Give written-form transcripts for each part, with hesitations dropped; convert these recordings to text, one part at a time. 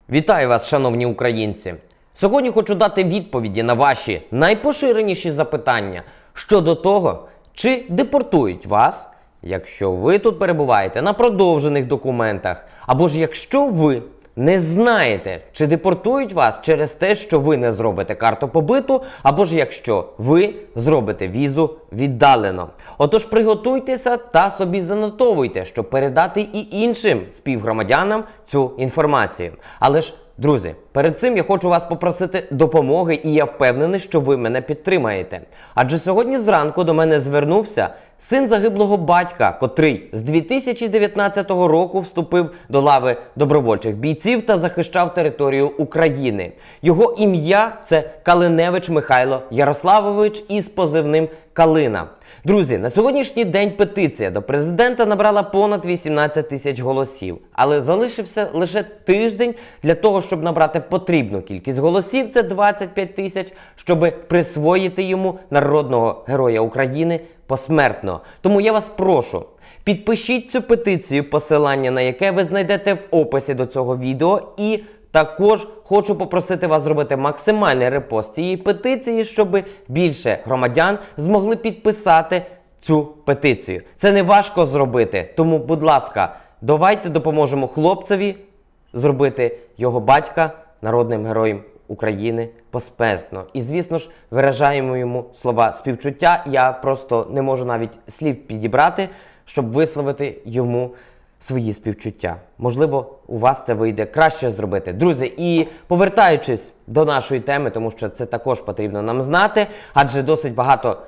Вітаю вас, шановні українці! Сьогодні хочу дати відповіді на ваші найпоширеніші запитання щодо того, чи депортують вас, якщо ви тут перебуваєте на продовжених документах, або ж якщо ви не знаєте, чи депортують вас через те, що ви не зробите карту побиту, або ж якщо ви зробите візу віддалено. Отож, приготуйтеся та собі занотовуйте, щоб передати і іншим співгромадянам цю інформацію. Але ж, друзі, перед цим я хочу вас попросити допомоги, і я впевнений, що ви мене підтримаєте. Адже сьогодні зранку до мене звернувся син загиблого батька, котрий з 2019 року вступив до лави добровольчих бійців та захищав територію України. Його ім'я – це Калиневич Михайло Ярославович із позивним Калина. Друзі, на сьогоднішній день петиція до президента набрала понад 18 тисяч голосів. Але залишився лише тиждень для того, щоб набрати потрібну кількість голосів, це 25 тисяч, щоб присвоїти йому народного героя України посмертно. Тому я вас прошу, підпишіть цю петицію, посилання на яке ви знайдете в описі до цього відео, і також хочу попросити вас зробити максимальний репост цієї петиції, щоб більше громадян змогли підписати цю петицію. Це не важко зробити, тому, будь ласка, давайте допоможемо хлопцеві зробити його батька народним героєм України посмертно. І, звісно ж, виражаємо йому слова співчуття. Я просто не можу навіть слів підібрати, щоб висловити йому свої співчуття. Можливо, у вас це вийде краще зробити. Друзі, і повертаючись до нашої теми, тому що це також потрібно нам знати, адже досить багато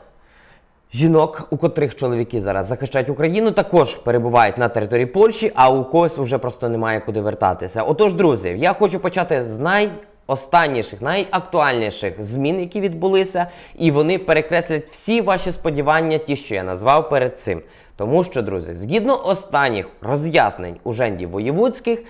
жінок, у котрих чоловіки зараз захищають Україну, також перебувають на території Польщі, а у когось вже просто немає куди вертатися. Отож, друзі, я хочу почати з найостанніших, найактуальніших змін, які відбулися, і вони перекреслять всі ваші сподівання, ті, що я назвав перед цим. Тому що, друзі, згідно останніх роз'яснень ужендів воєвудських,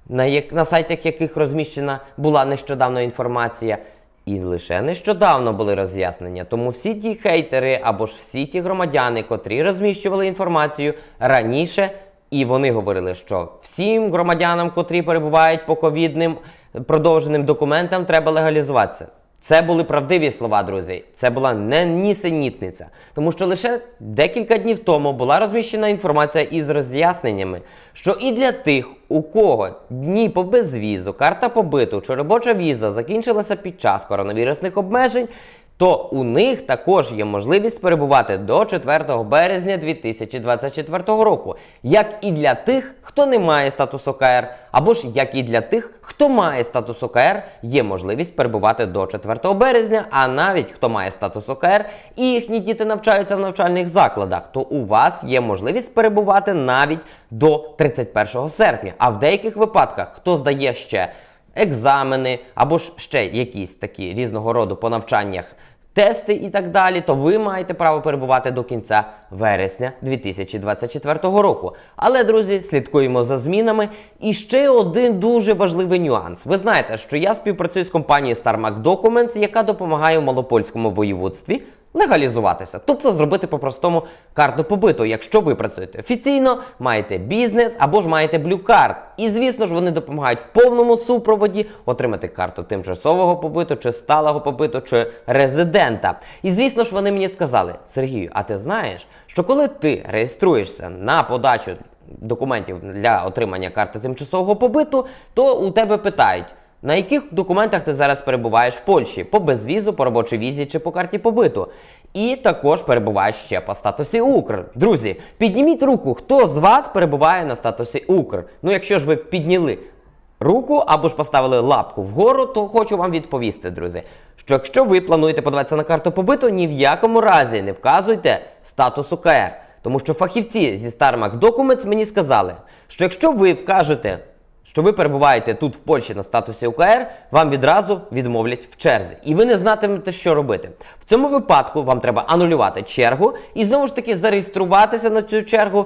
на сайтах яких розміщена була нещодавно інформація, і лише нещодавно були роз'яснення, тому всі ті хейтери або ж всі ті громадяни, котрі розміщували інформацію раніше, і вони говорили, що всім громадянам, котрі перебувають по ковідним продовженим документам, треба легалізуватися. Це були правдиві слова, друзі. Це була не нісенітниця. Тому що лише декілька днів тому була розміщена інформація із роз'ясненнями, що і для тих, у кого дні по безвізу, карта побиту чи робоча віза закінчилася під час коронавірусних обмежень, то у них також є можливість перебувати до 4 березня 2024 року. Як і для тих, хто не має статус ОКР, або ж як і для тих, хто має статус ОКР, є можливість перебувати до 4 березня, а навіть хто має статус ОКР і їхні діти навчаються в навчальних закладах, то у вас є можливість перебувати навіть до 31 серпня. А в деяких випадках, хто здає ще екзамени, або ж ще якісь такі різного роду по навчаннях тести і так далі, то ви маєте право перебувати до кінця вересня 2024 року. Але, друзі, слідкуємо за змінами. І ще один дуже важливий нюанс. Ви знаєте, що я співпрацюю з компанією StarMac Documents, яка допомагає в Малопольському воєводстві легалізуватися, тобто зробити по-простому карту побиту, якщо ви працюєте офіційно, маєте бізнес або ж маєте блю-карт. І, звісно ж, вони допомагають в повному супроводі отримати карту тимчасового побиту, чи сталого побиту, чи резидента. І, звісно ж, вони мені сказали: Сергію, а ти знаєш, що коли ти реєструєшся на подачу документів для отримання карти тимчасового побиту, то у тебе питають: на яких документах ти зараз перебуваєш в Польщі? По безвізу, по робочій візі чи по карті побиту? І також перебуваєш ще по статусі Укр. Друзі, підніміть руку, хто з вас перебуває на статусі Укр. Ну, якщо ж ви підняли руку або ж поставили лапку вгору, то хочу вам відповісти, друзі, що якщо ви плануєте подаватися на карту побиту, ні в якому разі не вказуйте статус УКР. Тому що фахівці зі StarMac Documents мені сказали, що якщо ви вкажете, що ви перебуваєте тут в Польщі на статусі УКР, вам відразу відмовлять в черзі. І ви не знатимете, що робити. В цьому випадку вам треба анулювати чергу і знову ж таки зареєструватися на цю чергу,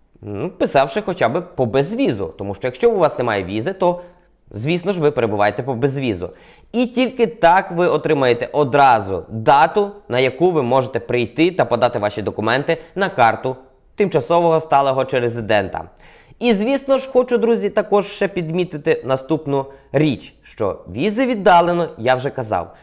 писавши хоча б по безвізу. Тому що якщо у вас немає візи, то, звісно ж, ви перебуваєте по безвізу. І тільки так ви отримаєте одразу дату, на яку ви можете прийти та подати ваші документи на карту тимчасового, сталого чи резидента. І, звісно ж, хочу, друзі, також ще підмітити наступну річ, що візи віддалено, я вже казав.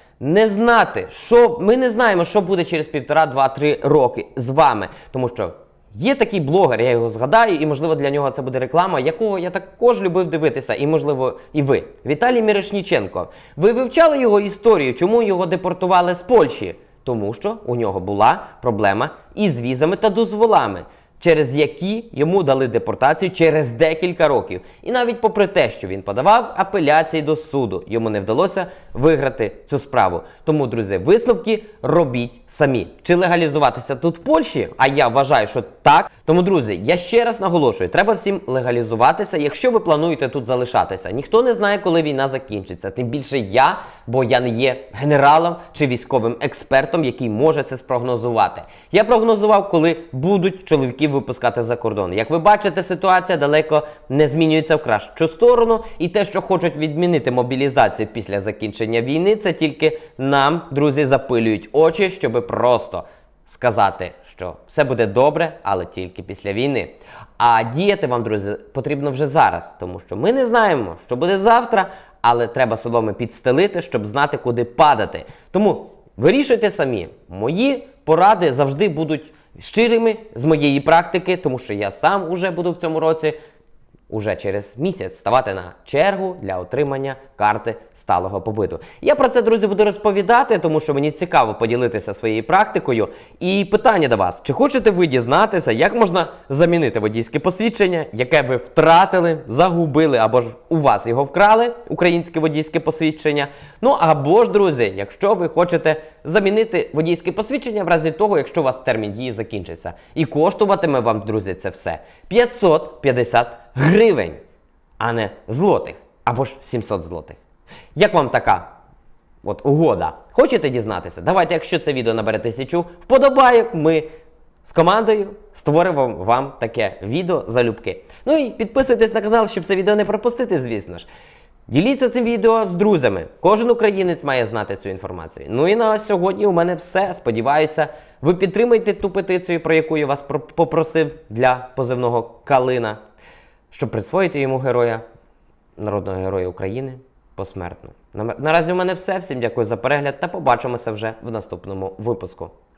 Ми не знаємо, що буде через 1,5-2-3 роки з вами, тому що є такий блогер, я його згадаю, і, можливо, для нього це буде реклама, якого я також любив дивитися, і, можливо, і ви. Віталій Мірошніченко. Ви вивчали його історію, чому його депортували з Польщі? Тому що у нього була проблема із візами та дозволами, через які йому дали депортацію через декілька років. І навіть попри те, що він подавав апеляції до суду, йому не вдалося виграти цю справу. Тому, друзі, висновки робіть самі. Чи легалізуватися тут в Польщі? А я вважаю, що так. Тому, друзі, я ще раз наголошую, треба всім легалізуватися, якщо ви плануєте тут залишатися. Ніхто не знає, коли війна закінчиться. Тим більше я, бо я не є генералом чи військовим експертом, який може це спрогнозувати. Я прогнозував, коли будуть чоловіків випускати за кордон. Як ви бачите, ситуація далеко не змінюється в кращу сторону. І те, що хочуть відмінити мобілізацію після закінчення війни, це тільки нам, друзі, запилюють очі, щоби просто сказати, що все буде добре, але тільки після війни. А діяти вам, друзі, потрібно вже зараз, тому що ми не знаємо, що буде завтра, але треба соломи підстелити, щоб знати, куди падати. Тому вирішуйте самі. Мої поради завжди будуть щирими з моєї практики, тому що я сам уже буду в цьому році, уже через місяць, ставати на чергу для отримання карти сталого побиту. Я про це, друзі, буду розповідати, тому що мені цікаво поділитися своєю практикою. І питання до вас, чи хочете ви дізнатися, як можна замінити водійське посвідчення, яке ви втратили, загубили, або ж у вас його вкрали, українське водійське посвідчення. Ну, або ж, друзі, якщо ви хочете замінити водійське посвідчення в разі того, якщо у вас термін дії закінчиться. І коштуватиме вам, друзі, це все 550 гривень, а не злотих, або ж 700 злотих. Як вам така угода? Хочете дізнатися? Давайте, якщо це відео набере 1000 вподобайок, ми з командою створимо вам таке відео залюбки. Ну і підписуйтесь на канал, щоб це відео не пропустити, звісно ж. Діліться цим відео з друзями. Кожен українець має знати цю інформацію. Ну і на сьогодні у мене все. Сподіваюся, ви підтримаєте ту петицію, про яку я вас попросив для позивного Калина, щоб присвоїти йому героя, народного героя України посмертно. Наразі у мене все. Всім дякую за перегляд та побачимося вже в наступному випуску.